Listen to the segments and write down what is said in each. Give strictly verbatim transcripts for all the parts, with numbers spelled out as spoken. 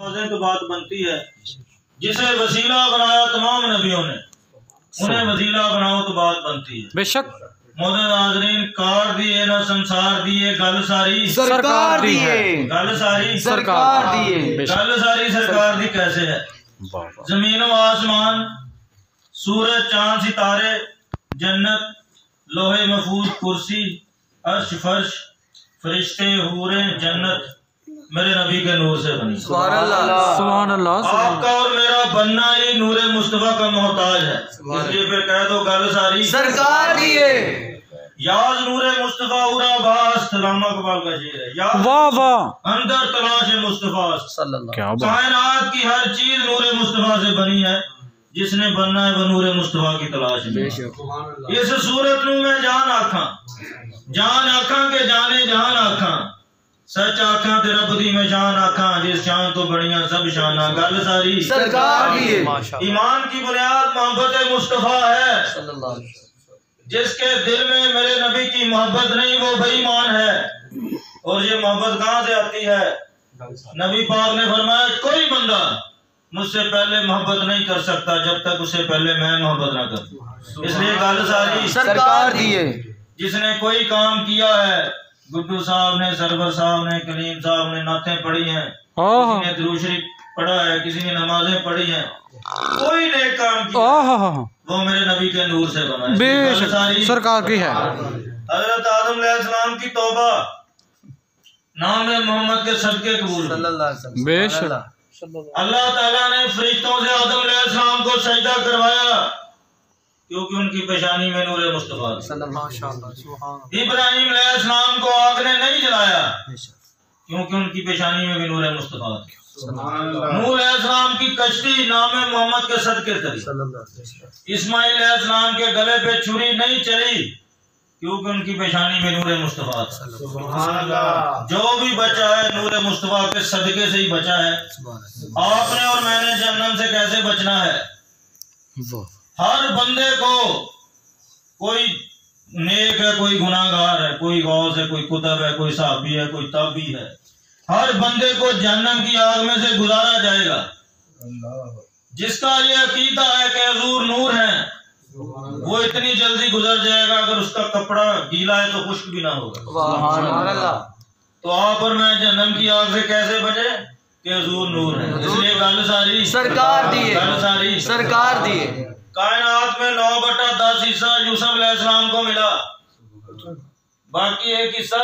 समझें तो बात बनती है। जिसे वसीला बनाया तमाम नबियों ने, उन्हें वसीला बनाओ तो बात बनती है। बेशक मोहतरम नाज़रीन, कार दिए ना संसार दिए, गल सारी सरकार दी है, गल सारी सरकार दी है, गल सारी सरकार दी कैसे है। जमीन व आसमान, सूरज चांद सितारे, जन्नत, लोहे महफूज, कुर्सी, अर्श फर्श, फरिश्ते, हूरे, जन्नत मेरे नबी के नूर से बनी। सुभान अल्लाह, सुभान अल्लाह। आपका और मेरा बनना ही नूरे मुस्तफा का मोहताज है, इसलिए फिर कह दो गल सारी सरकार दी है। याज नूरे मुस्तफा उरा बास सलामा कबाल का शेर है। याज वाह वाह, अंदर तलाश मुस्तफा क्या बात। कायनात की हर चीज नूरे मुस्तफा से बनी है, जिसने बनना है वो नूरे मुस्तफा की तलाश में। इस सूरत नू मैं जान आखा, जान आखा के जाने जान आखा, सच आखा ते रब दी मैं शान आखा, जिस शान तो बढ़िया सब शाना गल सारी सरकार दी है। ईमान की बुनियाद मोहब्बत मुस्तफा है, जिसके दिल में मेरे नबी की मोहब्बत नहीं वो बेईमान है। और ये मोहब्बत कहाँ से आती है? नबी पाक ने फरमाया कोई बंदा मुझसे पहले मोहब्बत नहीं कर सकता जब तक उसे पहले मैं मोहब्बत ना करूं। इसलिए गल सारी सरकार दी है। जिसने कोई काम किया है, गुड्डू साहब ने, सरवर साहब ने, कलीम साहब ने नातें पढ़ी हैं, किसी ने दुरूद शरीफ पढ़ा है, किसी ने नमाजें पढ़ी हैं, कोई नेक काम किया वो मेरे नबी के नूर से बना है, बेशक सरकार की है। हजरत आदम अलैहिस्सलाम की तौबा नाम मोहम्मद के सदके कबूल, बेशक अल्लाह ताला ने फरिश्तों से आदम अलैहिस्सलाम को सजदा करवाया क्योंकि उनकी पेशानी में नूरे मुस्तफा थी। इब्राहिम अलैहिस्सलाम को आग ने नहीं जलाया क्योंकि उनकी पेशानी में भी नूरे मुस्तफा थी। नूह अलैहिस्सलाम की कश्ती नाम मोहम्मद के सदके चली। इस्माइल अलैहिस्सलाम के गले पे छुरी नहीं चली क्योंकि उनकी पेशानी में नूरे मुस्तफा था। जो भी बचा है नूरे मुस्तफा के सदके से ही बचा है। आपने और मैंने जहन्नम से कैसे बचना है? हर बंदे को कोई नेक है, कोई गुनाहगार है, कोई गौस है, कोई कुतब है, कोई साहबी है, कोई ताबी है। हर बंदे को जहन्नम की आग में से गुजारा जाएगा। जिसका ये अकीदा है कि हुजूर नूर है वो इतनी जल्दी गुजर जाएगा, अगर उसका कपड़ा गीला है तो खुश्क भी ना होगा। तो आप और मैं जहन्नम की आग से कैसे बचे कि हुजूर नूर है। इसलिए गल सारी सरकार दी है, गल सारी सरकार दी है। कायनात में नौ बटा दस हिस्सा यूसुफ अलैहिस्सलाम को मिला, बाकी एक हिस्सा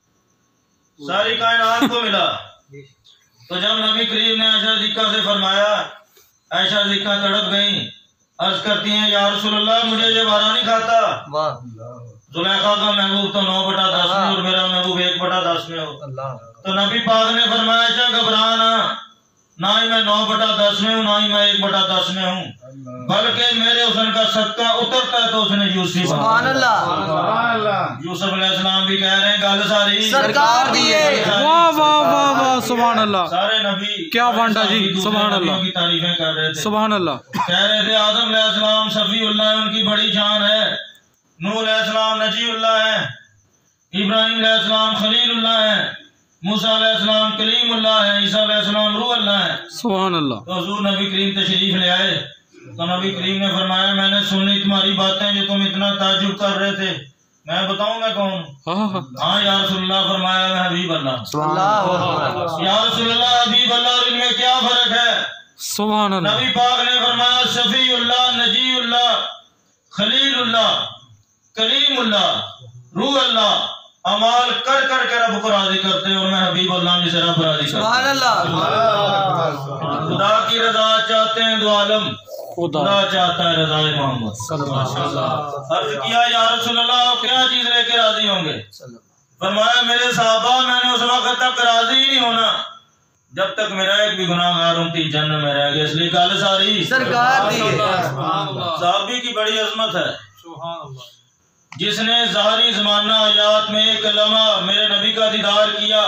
सारी कायनात को मिला। तो जब नबी करीम ने आयशा सिद्दीक़ा से फरमाया, आयशा सिद्दीक़ा तड़प गई, अर्ज करती हैं या रसूलल्लाह मुझे ये बारा नहीं खाता। जुलेखा का महबूब तो नौ बटा दस में और मेरा महबूब एक बटा दस में हो। तो नबी पाक ने फरमाया आयशा घबराना, ना ही मैं नौ बटा दस में हूँ, ना ही मैं एक बटा दस में हूँ, बल्कि मेरे हुस्न का सदका उतरता है तो उसने यूसुफ सुभान अल्लाह यूसुफ अलैहिस्सलाम भी कह रहे हैं गल सारी सरकार दी है। वाह वाह वाह वाह, सुभान अल्लाह। सारे नबी क्या वांडा जी, सुभान अल्लाह की तारीफें कर रहे थे, सुभान अल्लाह। कह रहे थे आदम अलैहिस्सलाम सफीउल्लाह उनकी बड़ी शान है, नूह अलैहिस्सलाम नजीउल्लाह है, इब्राहिम अलैहिस्सलाम खलीलुल्लाह है, मूसा अलैहिस्सलाम कलीमुल्लाह है, ईसा अलैहिस्सलाम रूहुल्लाह है। सुभान अल्लाह। तो हुजूर नबी करीम तशरीफ ले आए तो नबी करीम ने फरमाया मैंने सुनी तुम्हारी बातें जो तुम इतना ताज्जुब कर रहे थे, मैं बताऊं मैं कौन? हाँ या रसूलल्लाह, फरमाया मैं हबीब अल्लाह। या रसूलल्लाह हबीब अल्लाह और इनमें क्या फर्क है? सुभान अल्लाह। नबी पाक ने फरमाया शफीउल्लाह नजीउल्लाह खलीलुल्लाह कलीमुल्लाह रूहुल्लाह अमाल कर कर के रब को राजी करते हैं और मैं हबीब अल्लाह जिसे रब राजी करता है। खुदा की रजा चाहते हैं दो आलम, खुदा चाहता है रज़ाए मोहम्मद। अर्ज किया या रसूलल्लाह क्या चीज लेके राजी होंगे? फरमाया मेरे साहबा मैंने उस वक्त तक राजी ही नहीं होना जब तक मेरा एक भी गुनाहगार उनकी जन्नत में रह गया। इसलिए गल सारी सरकार दी है। साहबी की बड़ी अजमत है। जिसने ज़ाहरी ज़माना हयात में एक लम्हा मेरे नबी का दीदार किया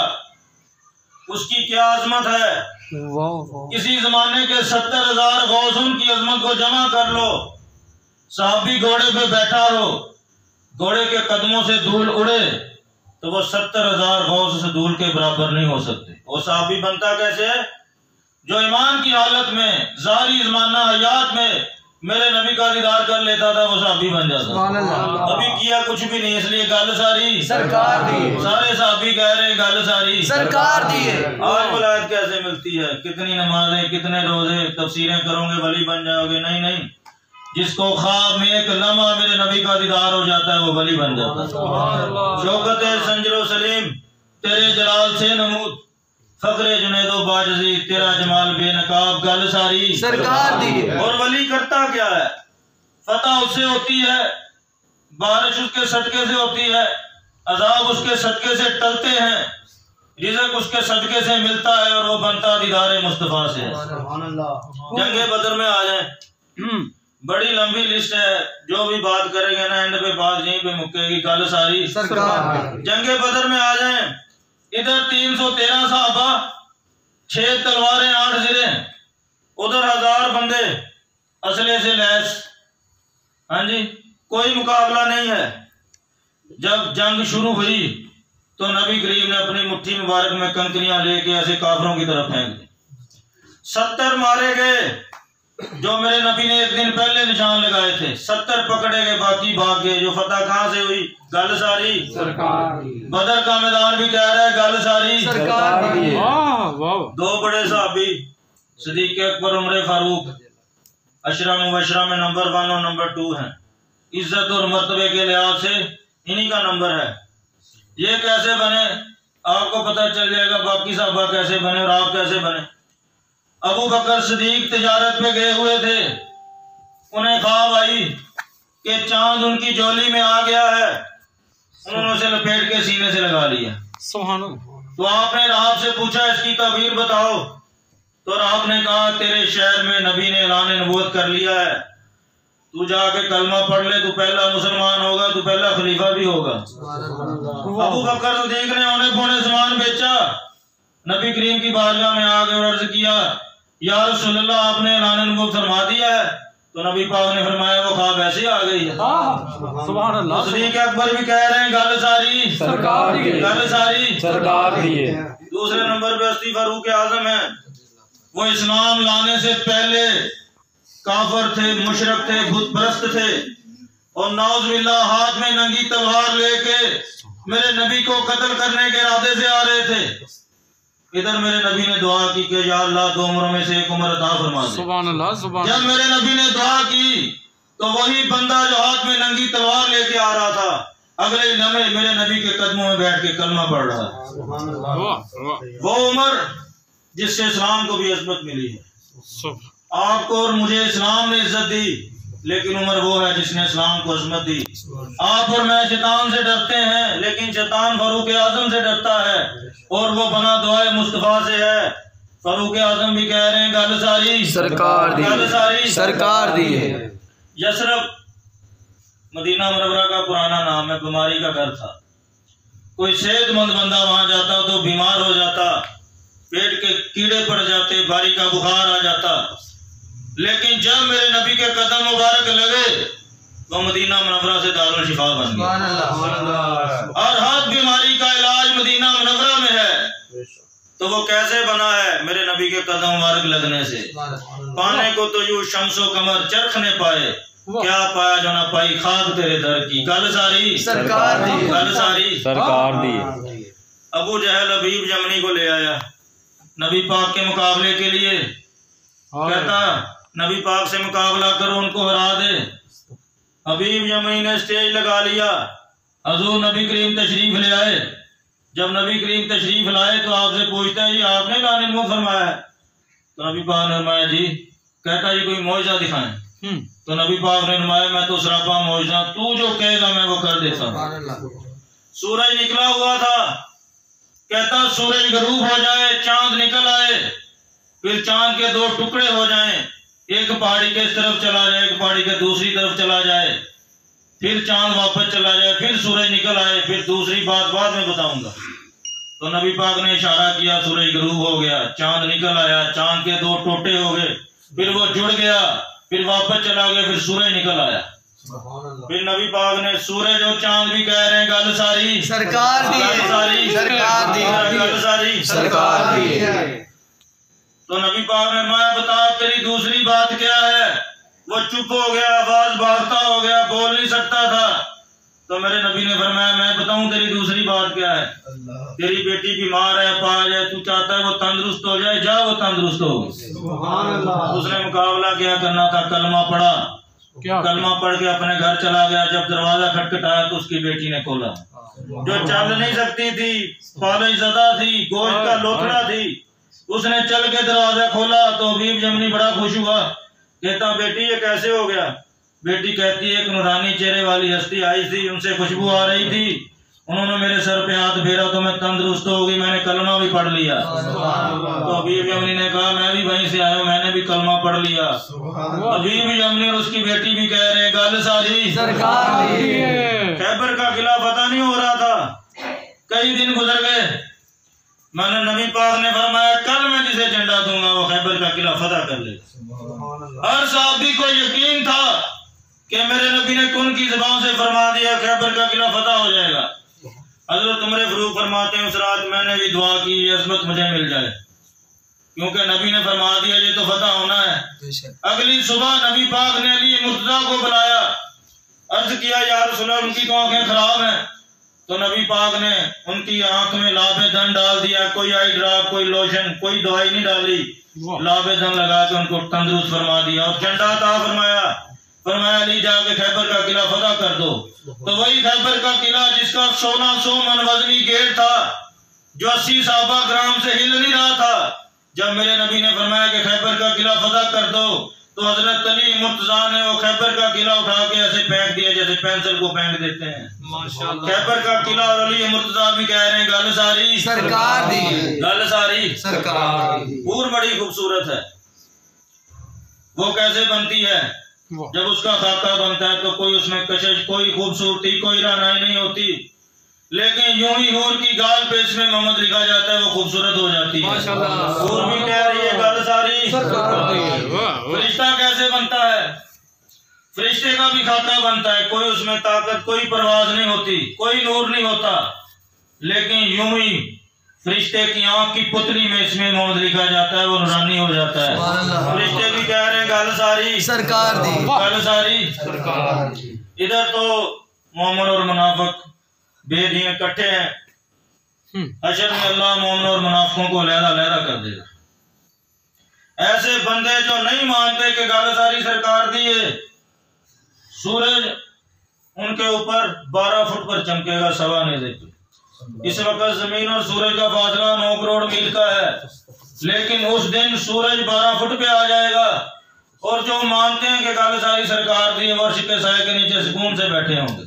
उसकी क्या अजमत है। किसी जमाने के सत्तर हजार गौसुन की अजमत को जमा कर लो, साहबी घोड़े पे बैठा हो, घोड़े के कदमों से धूल उड़े तो वो सत्तर हजार गौस से धूल के बराबर नहीं हो सकते। वो साहबी बनता कैसे है? जो ईमान की हालत में जारी जमाना हयात में मेरे नबी का दीदार कर लेता था वो साहबी बन जाता। अभी किया कुछ भी नहीं, इसलिए गल सारी सरकार दी। सारे साहबी कह रहे गल सारी सरकार दी है। आज वलायत कैसे मिलती है? कितनी नमाजें, कितने रोजे, तफसीरें करोगे वली बन जाओगे? नहीं नहीं, जिसको ख्वाब में एक लम्हा मेरे नबी का दीदार हो जाता है वो वली बन जाता है। शौकत संजरो सलीम तेरे जलाल से नमूद, फखरे जुनैदो बाजजी तेरा जमाल बेनकाब, गल सारी सरकार दी है। और वली करता क्या है? फतह उससे होती है, बारिश उसके सदके से होती है, अजाब उसके सदके से टलते हैं, रिज़्क़ उसके सदके से मिलता है और वो बनता दीदार मुस्तफा से। जंगे बदर में आ जाए, बड़ी लंबी लिस्ट है, जो भी बात करेंगे ना एंड पे बात यहीं पे मुक्केगी, गल सारी सरकार। जंगे बदर में आ जाए, इधर तीन सौ तेरह साहबा, छह तलवारें, आठ जिरे, उधर हजार बंदे असले से लैस। हाँ जी, कोई मुकाबला नहीं है। जब जंग शुरू हुई तो नबी करीम ने अपनी मुट्ठी मुबारक में कंकरियां लेके ऐसे काफरों की तरफ फेंक दी। सत्तर मारे गए जो मेरे नबी ने एक दिन पहले निशान लगाए थे, सत्तर पकड़े गए, बाकी भाग गए। जो फतह कहां से हुई? गल सारी सरकार। बदर का मैदान भी कह रहा है गल सारी सरकार। दो बड़े साहबी सिद्दीक़ अकबर, उमर फारूक, अशरा मुबशरा में नंबर वन और नंबर टू हैं। इज्जत और मर्तबे के लिहाज से इन्हीं का नंबर है। ये कैसे बने आपको पता चल जाएगा, बाकी साहबा कैसे बने और आप कैसे बने। अबू बकर सिद्दीक तिजारत पे गए हुए थे, उन्हें ख्वाब आई कि चांद उनकी झोली में आ गया है, उन्होंने उसे लपेट के सीने से लगा लिया। सुभान अल्लाह। तो आपने राहब से पूछा इसकी तबीर बताओ, तो राहब ने कहा तेरे शहर में नबी ने ऐलान नबूवत कर लिया है, तू जाके कलमा पढ़ ले, तू पहला मुसलमान होगा, तू पहला खलीफा भी होगा। अबू बकर सिद्दीक ने औने पौने सामान बेचा, नबी करीम की बारगाह में आगे और अर्ज किया या रसूलल्लाह आपने ऐलान नबूवत फरमा दिया है। तो नबी पाक ने फरमाया वो ख्वाब ऐसे आ गई है। सुभान अल्लाह। सिद्दीक़ अकबर भी कह रहे हैं गल सारी सरकार दी है। गल सारी सरकार दी है। दूसरे नंबर पे हस्ती फारूक आजम है, वो इस्लाम लाने से पहले काफर थे, मुशरक थे, बुत परस्त थे और नाउज़ुबिल्लाह हाथ में नंगी तलवार लेके मेरे नबी को कत्ल करने के इरादे से आ रहे थे। इधर मेरे नबी ने दुआ की कि या अल्लाह दो उम्रों में से एक उम्र अता फरमा दे। सुभान अल्लाह। सुभान। जब मेरे नबी ने दुआ की तो वही बंदा जो हाथ में नंगी तलवार लेके आ रहा था अगले ही लम्हे मेरे नबी के कदमों में बैठ के कलमा पढ़ रहा है। वो उम्र जिससे इस्लाम को भी इज्जत मिली है। आपको और मुझे इस्लाम ने इज्जत दी, लेकिन उम्र वो है जिसने इस्लाम को अजमत दी। आप और मैं शैतान से डरते हैं, लेकिन शैतान फारूक आजम से डरता है और वो बना दुआए मुस्तफा से है। फारूक आजम भी कह रहे हैं गल सारी सरकार दी गल सारी सरकार दी है। यसरब मदीना मुनव्वरा का पुराना नाम है, बीमारी का घर था। कोई सेहतमंद बंदा वहां जाता तो बीमार हो जाता, पेट के कीड़े पड़ जाते, बारी का बुखार आ जाता, लेकिन जब मेरे नबी के कदम मुबारक लगे तो मदीना मुनव्वरा से दारुल शिफा बन गया और हर बीमारी का इलाज मदीना मुनव्वरा में है। तो वो कैसे बना है? मेरे नबी के कदम मुबारक लगने से। पाने को तो यूं शम्सो कमर चरख ने पाए, क्या पाया जो ना पाई खाक तेरे दर की। गल सारी सरकार दी गल सारी सरकार दी। अबू जहल हबीब यमनी को ले आया नबी पाक के मुकाबले के लिए, कहता नबी पाक से मुकाबला करो, उनको हरा दे। हबीब यमनी ने स्टेज लगा लिया, हजूर नबी करीम तशरीफ ले आए। जब नबी करीम तशरीफ लाए तो आपसे पूछता है जी आपने लाने को फरमाया है? तो नबी पाक ने फरमाया जी। कहता जी कोई मौजज़ा दिखाएं। तो नबी पाक ने फरमाया मैं तो सरापा मौजज़ा, तू जो कहेगा मैं वो कर देता हूँ। सूरज निकला हुआ था, कहता सूरज गरूब हो जाए, चांद निकल आए, फिर चांद के दो टुकड़े हो जाएं, एक पहाड़ी के इस तरफ चला जाए, एक पहाड़ी के दूसरी तरफ चला जाए, फिर चांद वापस चला जाए, फिर सूरज निकल आए, फिर दूसरी बात बाद में बताऊंगा। तो नबी पाक ने इशारा किया, सूरज गरूब हो गया, चांद निकल आया, चांद के दो टोटे हो गए, फिर वो जुड़ गया, फिर वापस चला गया, फिर सूरज निकल आया। फिर नबी पाक ने सूरज और चांद भी कह रहे हैं गल सारी सरकार दी गल सारी सरकार दी गल सारी सरकार दी। तो नबी पाक ने फरमाया बता तेरी दूसरी बात क्या है। वो चुप हो गया, आवाज भागता हो गया, बोल नहीं सकता था। तो मेरे नबी ने फरमाया मैं बताऊं तेरी दूसरी बात क्या है। तेरी बेटी बीमार है, पाज है, तू चाहता है वो तंदुरुस्त हो जाए, जा वो तंदुरुस्त हो गई। उसने मुकाबला क्या करना था, कलमा पढ़ा, कलमा पढ़ के अपने घर चला गया। जब दरवाजा खटखटाया तो उसकी बेटी ने खोला, जो चल नहीं सकती थी, पालैज़दा थी, गोश्त का लोथड़ा थी, उसने चल के दरवाजा खोला। तो हबीब जमनी बड़ा खुश हुआ, कहता बेटी ये कैसे हो गया। बेटी कहती है एक नूरानी चेहरे वाली हस्ती आई थी, उनसे खुशबू आ रही थी, उन्होंने मेरे सर पे हाथ फेरा तो मैं तंदुरुस्त हो गई, मैंने कलमा भी पढ़ लिया। तो हबीब जमनी ने कहा मैं भी वहीं से आया हूं, मैंने भी कलमा पढ़ लिया। हबीब जमनी और उसकी बेटी भी कह रहे हैं गल सारी सरकार दी। खैबर का किला पता नहीं हो रहा था, कई दिन गुजर गए। मैंने नबी पाक ने फरमाया कल मैं जिसे झंडा दूंगा वो खैबर का किला फतह कर लेगा। हर साहबी को यकीन था कि मेरे नबी ने कौन की जुबान से फरमा दिया खैबर का किला फतह हो जाएगा। हजरत उमर फारूक फरमाते हैं उस रात मैंने भी दुआ की ये अज़मत मुझे मिल जाए, क्योंकि नबी ने फरमा दिया ये तो फतह होना है। अगली सुबह नबी पाक ने अली मुर्तज़ा को बुलाया, अर्ज किया या रसूल अल्लाह उनकी तो आंखें खराब हैं। तो नबी पाक ने उनकी आंख में लाबे दन डाल दिया, कोई आई ड्रॉप, कोई लोशन, कोई दवाई नहीं डाली, लाबे दन लगा के उनको तंदुरुस्त फरमा दिया और झंडा अता फरमाया। फरमाया अली जाके खैबर का किला फतह कर दो। तो वही खैबर का किला जिसका सोलह सौ मन वजनी गेट था, जो अस्सी साहबा ग्राम से हिल नहीं रहा था, जब मेरे नबी ने फरमाया कि खैबर का किला फतह कर दो तो हजरत अली मुर्तज़ा ने वो खैबर का किला उठा के ऐसे फेंक दिया जैसे पेंसिल को फेंक देते हैं। माशाअल्लाह। खैबर का किला और अली मुर्तज़ा भी कह रहे हैं गल सारी सरकार दी, गल सारी सरकार दी। पूर बड़ी खूबसूरत है। वो कैसे बनती है, जब उसका खाका बनता है तो कोई उसमें कशिश, कोई खूबसूरती, कोई रानाई नहीं होती, लेकिन यूं ही हूर की गाल पे इसमें मोहम्मद लिखा जाता है, वो खूबसूरत हो जाती है। हूर भी कह रही है गल सारी फरिश्ता कैसे बनता है, फरिश्ते का भी खाका बनता है, कोई उसमें ताकत, कोई परवाज नहीं होती, कोई नूर नहीं होता, लेकिन यूं ही फरिश्ते की आंख की पुतली में इसमें मोहम्मद लिखा जाता है, वो नूरानी हो जाता है। फरिश्ते भी कह रहे हैं गल सारी सरकार दी, गल सारी सरकार दी। इधर तो मोमिन और मुनाफिक बेदीन इकट्ठे हैं, हशर में अल्लाह मोमिन और मुनाफिकों को अलहदा अलहदा कर देगा। ऐसे बंदे जो नहीं मानते कि गल सारी सरकार दी है, सूरज उनके ऊपर बारह फुट पर चमकेगा सवा नेज़े पे। इस वक्त जमीन और सूरज का फासला नौ करोड़ मील का है, लेकिन उस दिन सूरज बारह फुट पे आ जाएगा और जो मानते हैं कि गल सारी सरकार दी वर्ष के साए के नीचे सुकून से बैठे होंगे।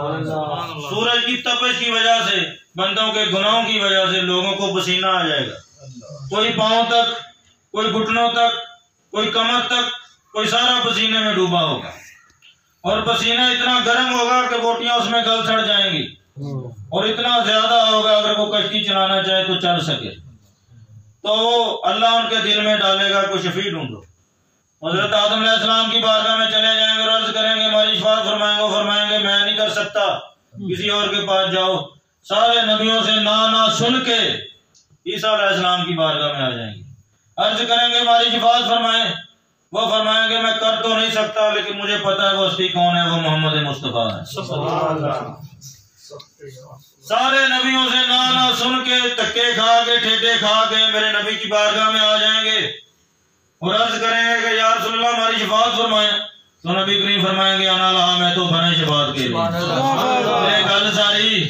सूरज की तपश की वजह से, बंदों के गुनाहों की वजह से लोगों को पसीना आ जाएगा, कोई पांव तक, कोई घुटनों तक, कोई कमर तक, कोई सारा पसीने में डूबा होगा और पसीना इतना गर्म होगा कि बोटियां उसमें गल सड़ जाएंगी और इतना ज्यादा होगा अगर वो कश्ती चलाना चाहे तो चल सके, तो वो अल्लाह उनके दिल में डालेगा कोई शफी ढूंढो। हजरत आदम अलैहिस्सलाम की बारगाह में चले जाएंगे और अर्ज करेंगे हमारी शिफाअत फरमाएंगे, फरमाएंगे मैं नहीं कर सकता, किसी और के पास जाओ। सारे नबियों से ना ना सुन के ईसा अलैहिस्सलाम की बारगाह में आ जाएंगे, अर्ज करेंगे हमारी शिफाअत फरमाएं, वो फरमाएंगे मैं कर तो नहीं सकता लेकिन मुझे पता है वो हस्ती कौन है, वो मोहम्मद मुस्तफा है। सारे नबियों से ना ना सुन के धक्के खा के ठेडे खा के मेरे नबी की बारगाह में आ जाएंगे और अर्ज करेंगे कि या रसूल अल्लाह हमारी शिफाअत फरमाएं। तो नबी करीम फरमाएंगे अना लहा, मैं तो बने शिफाअत के लिए गल सारी।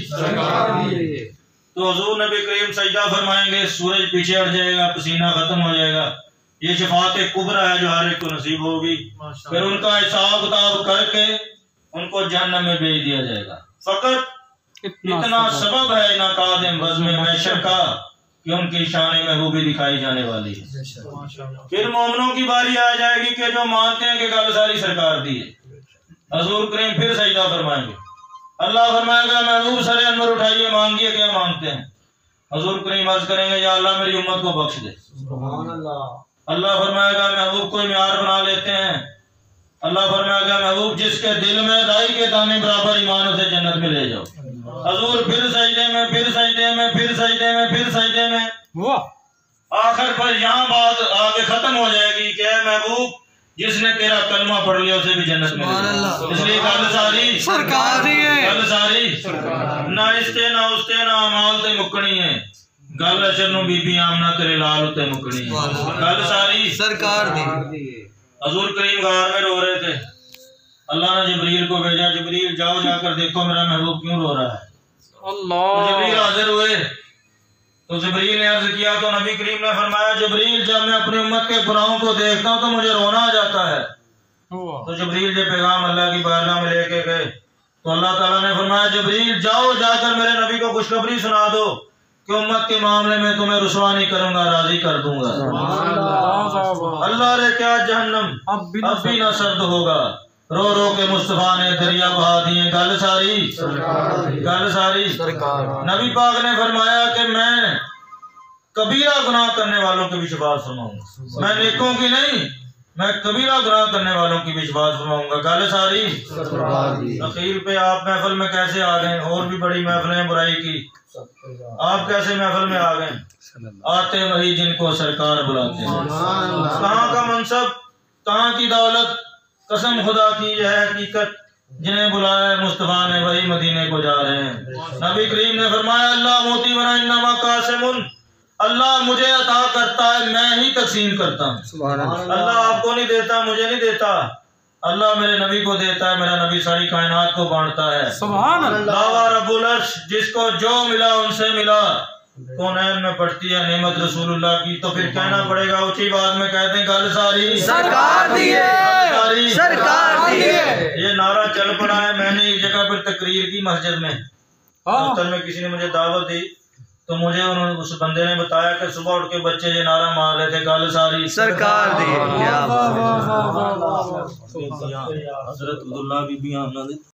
तो हुजूर नबी करीम सजदा फरमाएंगे, सूरज पीछे हट जाएगा, पसीना खत्म हो जाएगा। ये शिफाअत कुबरा है जो हर एक को नसीब होगी। फिर उनका हिसाब किताब करके उनको जहन्नम में भेज दिया जाएगा। फकत इतना सबब है ना कादिम बज़्म महशर का कि उनकी शान महबूबी दिखाई जाने वाली है। फिर मोमिनों की बारी आ जाएगी कि जो मानते हैं कि गल सारी सरकार दी है। हुजूर करीम फिर सजदा फरमाएंगे, अल्लाह फरमाएगा महबूब सरे अनवर उठाइए, मांगिए क्या मांगते हैं। हुजूर करीम अर्ज करेंगे या अल्लाह मेरी उम्मत को बख्श दे। अल्लाह फरमाएगा महबूब कोई म्यार बना लेते हैं। अल्लाह फरमाएगा महबूब जिसके दिल में राई के दाने बराबर ईमान उसे जन्नत में ले जाओ। हुजूर फिर सजदे में, फिर सजदे में, फिर सजदे में, फिर सजदे में। आखिर पर यहाँ बात आगे खत्म हो जाएगी कि ऐ महबूब जिसने तेरा कलमा पढ़ लिया उसे भी जन्नत मिलेगी। इसलिए गल सारी सरकार दी है, गल सारी ना इसते ना उसते ना अमाल ते मुकनी है। गल अशर नु बीबी आमना तेरे लाल उते मुकनी है। गल सारी सरकार दी। हजूर करीम गार में रो रहे थे, अल्लाह ने जिब्रील को भेजा, जिब्रील जाओ जाकर देखो मेरा महबूब क्यों रो रहा है। अल्लाह तो जिब्रील हाजिर हुए तो जिब्रील ने अर्ज किया तो नबी करीम ने फरमाया जिब्रील जब मैं अपनी उम्मत के गुनाहों को देखता हूँ तो मुझे रोना आ जाता है। तो जिब्रील जो पैगाम अल्लाह की बारगाह में लेके गए तो अल्लाह ताला ने फरमाया जिब्रील जाओ जाकर मेरे नबी को खुशखबरी सुना दो कि उम्मत के मामले में तुम्हें रुसवा नहीं करूंगा, राजी कर दूंगा। अल्लाह रे क्या जहन्नम अब भी न सर्द होगा। रो रो के मुस्तफा ने दरिया बहा दिए। गल सारी गल सारी नबी पाक ने फरमाया कि मैं कबीरा गुनाह करने वालों की भी शफाअत फरमाऊंगा, मैं नेकों की नहीं, मैं कबीरा गुनाह करने वालों की भी शफाअत फरमाऊंगा। गल सारी अखीर पे आप महफिल में कैसे आ गए? और भी बड़ी महफिलें बुराई की, आप कैसे महफिल में आ गए? आते वही जिनको सरकार बुलाते हैं। कहाँ का मनसब, कहाँ की दौलत, कसम खुदा की यह हकीकत जिन्हें बुलाया मुस्तफा ने वही मदीने को जा रहे हैं। नबी करीम ने फरमाया अल्लाह मोती बना इन्नमा कासिमुन, अल्लाह मुझे अता करता है, मैं ही तकसीम करता हूँ। अल्लाह आपको नहीं देता, मुझे नहीं देता, अल्लाह मेरे नबी को देता है, मेरा नबी सारी कायनात को बांटता है। सुभान अल्लाह। दावा रब्बुल अर्श जिसको जो मिला उनसे मिला, कौनैन में पड़ती है नेमत रसूलुल्लाह की, तो फिर कहना पड़ेगा ऊंची बात में कहते हैं गल सारी सरकार दी है, सरकार दी है। ये नारा चल पड़ा है। मैंने एक जगह पर तकरीर की मस्जिद में, दफ्तर में किसी ने मुझे दावत दी तो मुझे उन्होंने उस बंदे ने बताया कि सुबह उठ के बच्चे ये नारा मार रहे थे गल सारी सरकार दी है। हजरत अब्दुल्ला बीबी आमना